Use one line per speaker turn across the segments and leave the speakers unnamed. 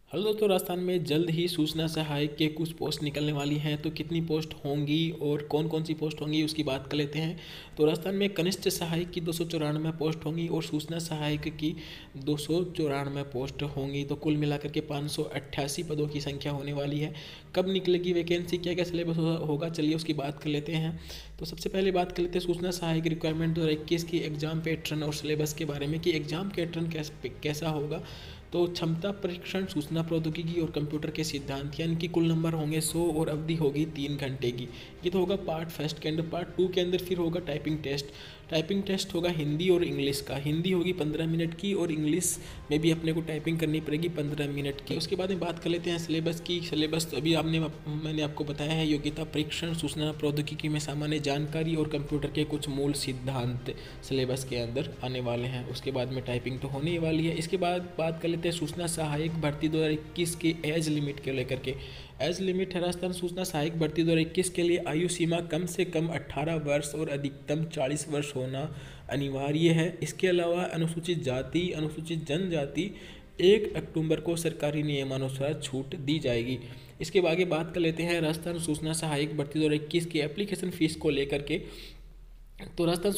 Hello दोस्तों, राजस्थान में जल्द ही सूचना सहायक के कुछ पोस्ट निकलने वाली हैं। तो कितनी पोस्ट होंगी और कौन कौन सी पोस्ट होंगी उसकी बात कर लेते हैं। तो राजस्थान में कनिष्ठ सहायक की 294 पोस्ट होंगी और सूचना सहायक की 294 पोस्ट होंगी। तो कुल मिलाकर के 588 पदों की संख्या होने वाली है। कब निकलेगी वैकेंसी, क्या क्या सिलेबस होगा, चलिए उसकी बात कर लेते हैं। तो सबसे पहले बात कर लेते हैं सूचना सहायक रिक्वायरमेंट 2021 की एग्जाम पैटर्न और सिलेबस के बारे में कि एग्जाम पैटर्न कैसा होगा। तो क्षमता परीक्षण, सूचना प्रौद्योगिकी और कंप्यूटर के सिद्धांत, यानी कि कुल नंबर होंगे 100 और अवधि होगी 3 घंटे की। ये तो होगा पार्ट फर्स्ट के अंदर। पार्ट 2 के अंदर फिर होगा टाइपिंग टेस्ट। टाइपिंग टेस्ट होगा हिंदी और इंग्लिश का। हिंदी होगी 15 मिनट की और इंग्लिश में भी अपने को टाइपिंग करनी पड़ेगी 15 मिनट की। उसके बाद में बात कर लेते हैं सिलेबस की। सिलेबस तो अभी मैंने आपको बताया है। योग्यता परीक्षण, सूचना प्रौद्योगिकी में सामान्य जानकारी और कंप्यूटर के कुछ मूल सिद्धांत सिलेबस के अंदर आने वाले हैं। उसके बाद में टाइपिंग तो होने ही वाली है। इसके बाद बात कर लेते हैं सूचना सहायक भर्ती 2021 की एज लिमिट के लेकर के। एज लिमिट है राजस्थान सूचना सहायक भर्ती 2021 के लिए आयु सीमा कम से कम 18 वर्ष और अधिकतम 40 वर्ष होना अनिवार्य है। इसके अलावा अनुसूचित जाति, अनुसूचित जनजाति 1 अक्टूबर को सरकारी नियमानुसार छूट दी जाएगी। इसके आगे बात कर लेते हैं राजस्थान सूचना सहायक भर्ती 2021 की एप्लीकेशन फ़ीस को लेकर के। तो राजस्थान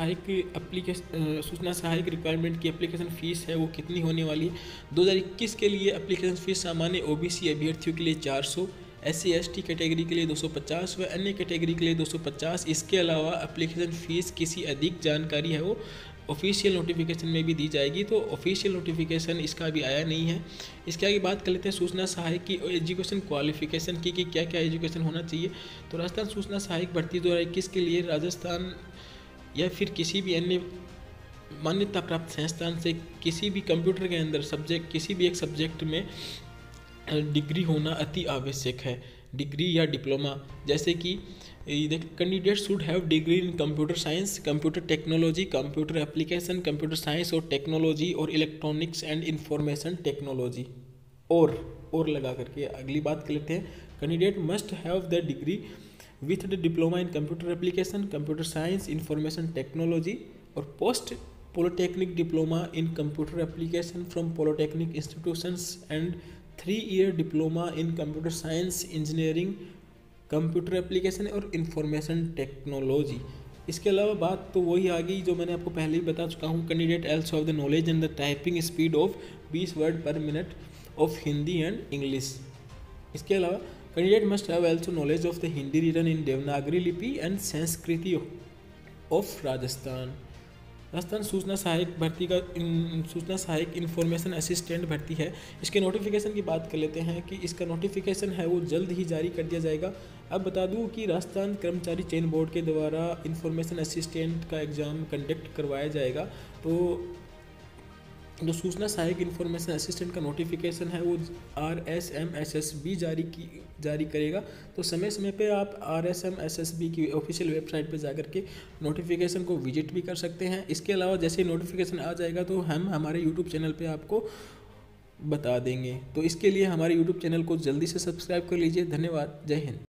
सूचना सहायक रिक्वायरमेंट की एप्लीकेशन फ़ीस है वो कितनी होने वाली है। 2021 के लिए एप्लीकेशन फ़ीस सामान्य ओबीसी अभ्यर्थियों के लिए 400, SC ST कैटेगरी के लिए 250 व अन्य कैटेगरी के लिए 250। इसके अलावा एप्लीकेशन फ़ीस किसी अधिक जानकारी है वो ऑफिशियल नोटिफिकेशन में भी दी जाएगी। तो ऑफिशियल नोटिफिकेशन इसका अभी आया नहीं है। इसके आगे बात कर लेते हैं सूचना सहायक की एजुकेशन क्वालिफिकेशन की कि क्या क्या एजुकेशन होना चाहिए। तो राजस्थान सूचना सहायक भर्ती 2021 के लिए राजस्थान या फिर किसी भी अन्य मान्यता प्राप्त संस्थान से किसी भी कंप्यूटर के अंदर सब्जेक्ट, किसी भी एक सब्जेक्ट में डिग्री होना अति आवश्यक है। डिग्री या डिप्लोमा, जैसे कि candidate should have degree in computer science, computer technology, computer application, computer science और टेक्नोलॉजी और इलेक्ट्रॉनिक्स एंड इंफॉर्मेशन टेक्नोलॉजी। और लगा करके अगली बात कर लेते हैं। Candidate must have the degree with the diploma in computer application, computer science, information technology और post polytechnic diploma in computer application from polytechnic institutions and 3-year diploma in computer science, engineering, computer application और information technology. इसके अलावा बात तो वही आ गई जो मैंने आपको पहले ही बता चुका हूँ। Candidate also of the knowledge and the typing speed of 20 word per minute of Hindi and English. इसके अलावा candidate must have also knowledge of the Hindi written in Devanagari लिपि एंड संस्कृति ऑफ राजस्थान। राजस्थान सूचना सहायक भर्ती का सूचना सहायक इन्फॉर्मेशन असिस्टेंट भर्ती है। इसके नोटिफिकेशन की बात कर लेते हैं कि इसका नोटिफिकेशन है वो जल्द ही जारी कर दिया जाएगा। अब बता दूं कि राजस्थान कर्मचारी चयन बोर्ड के द्वारा इन्फॉर्मेशन असिस्टेंट का एग्ज़ाम कंडक्ट करवाया जाएगा। तो जो सूचना सहायक इन्फॉर्मेशन असिस्टेंट का नोटिफिकेशन है वो RSMSSB जारी करेगा। तो समय समय पे आप RSMSSB की ऑफिशियल वेबसाइट पे जाकर के नोटिफिकेशन को विजिट भी कर सकते हैं। इसके अलावा जैसे नोटिफिकेशन आ जाएगा तो हम हमारे यूट्यूब चैनल पे आपको बता देंगे। तो इसके लिए हमारे यूट्यूब चैनल को जल्दी से सब्सक्राइब कर लीजिए। धन्यवाद। जय हिंद।